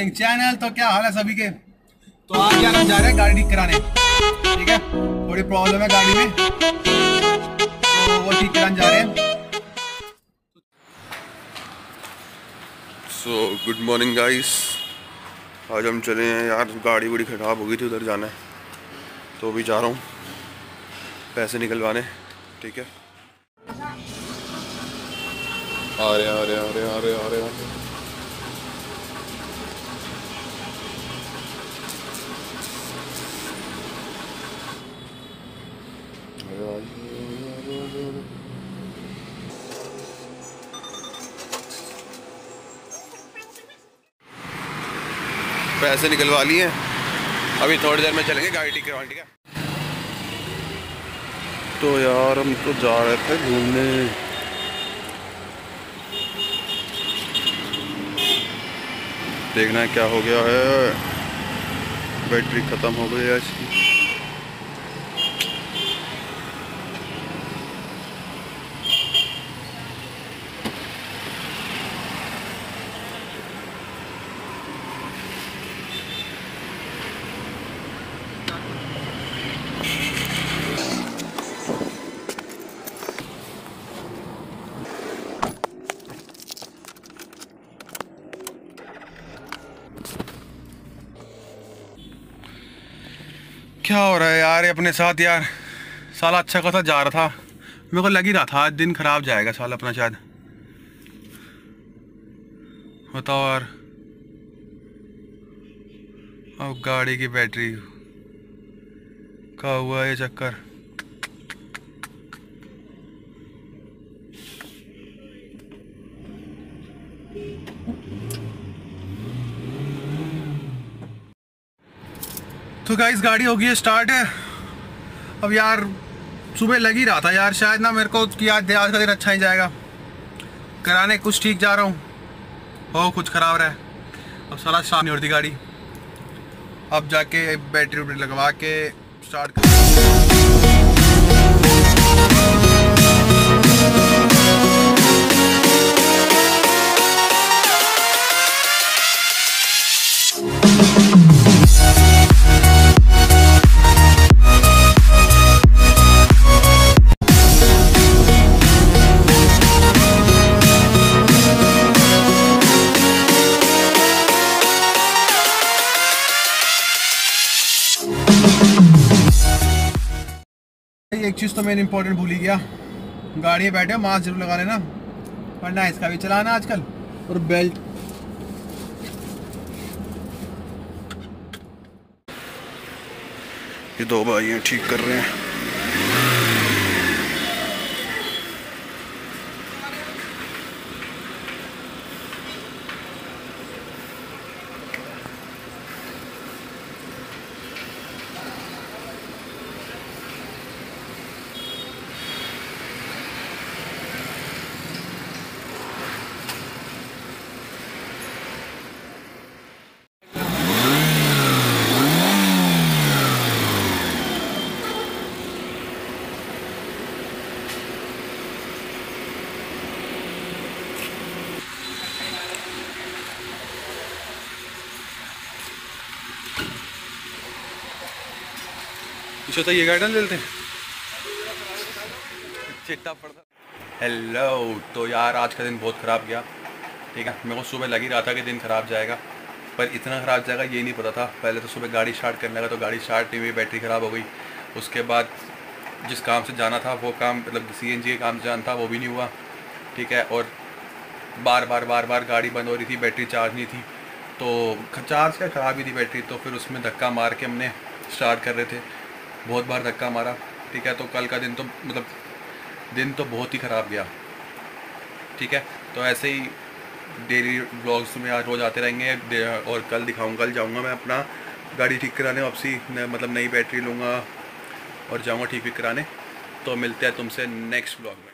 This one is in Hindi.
Morning channel. तो क्या हाल है सभी के। तो आज यार हम जा रहे हैं गाड़ी ठीक कराने। ठीक है, थोड़ी प्रॉब्लम है गाड़ी में, तो वो ठीक कराने जा रहे हैं। So good morning guys. आज हम चले हैं यार, गाड़ी बड़ी ख़राब हो गई थी, उधर जाना है तो अभी जा रहा हूँ पैसे निकलवाने। ठीक है, आ रहे आ रहे आ रहे आ रहे आ रहे आ रहे। पैसे निकलवा लिए, अभी थोड़ी देर में चलेंगे गाड़ी ठीक करवाने। ठीक है, तो यार हम तो जा रहे थे घूमने। देखना है क्या हो गया है, बैटरी ख़त्म हो गई है इसकी। क्या हो रहा है यार ये अपने साथ यार। साला अच्छा खासा जा रहा था, मेरे को लग ही रहा था आज दिन खराब जाएगा साला अपना शायद। बताओ यार, अब गाड़ी की बैटरी का हुआ ये चक्कर। तो गाइस गाड़ी हो गई है स्टार्ट है। अब यार सुबह लग ही रहा था यार शायद ना मेरे को कि आज का दिन अच्छा ही जाएगा। कराने कुछ ठीक जा रहा हूँ, हो कुछ ख़राब रहा है। अब साला शाम नहीं उड़ती गाड़ी, अब जाके बैटरी वैटरी लगवा के स्टार्ट कर। एक चीज़ तो मैंने इंपॉर्टेंट भूल ही गया, गाड़ी में बैठे मास्क जरूर लगा लेना, वरना इसका भी चलाना आजकल। और बेल्ट, ये दो भाई हैं ठीक कर रहे हैं। तो ये गार्डन चलते हैं चिट्टा पड़ता। हेलो, तो यार आज का दिन बहुत ख़राब गया। ठीक है, मेरे को सुबह लग ही रहा था कि दिन ख़राब जाएगा, पर इतना ख़राब जाएगा ये नहीं पता था। पहले तो सुबह गाड़ी स्टार्ट करने लगा तो गाड़ी स्टार्ट नहीं हुई, बैटरी ख़राब हो गई। उसके बाद जिस काम से जाना था वो काम, मतलब CNG के काम से जाना था, वो भी नहीं हुआ। ठीक है, और बार बार गाड़ी बंद हो रही थी, बैटरी चार्ज नहीं थी, तो चार्ज क्या ख़राब ही थी बैटरी। तो फिर उसमें धक्का मार के हमने स्टार्ट कर रहे थे, बहुत बार धक्का मारा। ठीक है, तो कल का दिन तो मतलब दिन तो बहुत ही ख़राब गया। ठीक है, तो ऐसे ही डेली ब्लॉग्स में आज रोज़ आते रहेंगे। और कल दिखाऊंगा, कल जाऊंगा मैं अपना गाड़ी ठीक कराने वापसी, मतलब नई बैटरी लूँगा और जाऊंगा ठीक कराने। तो मिलते हैं तुमसे नेक्स्ट ब्लॉग में।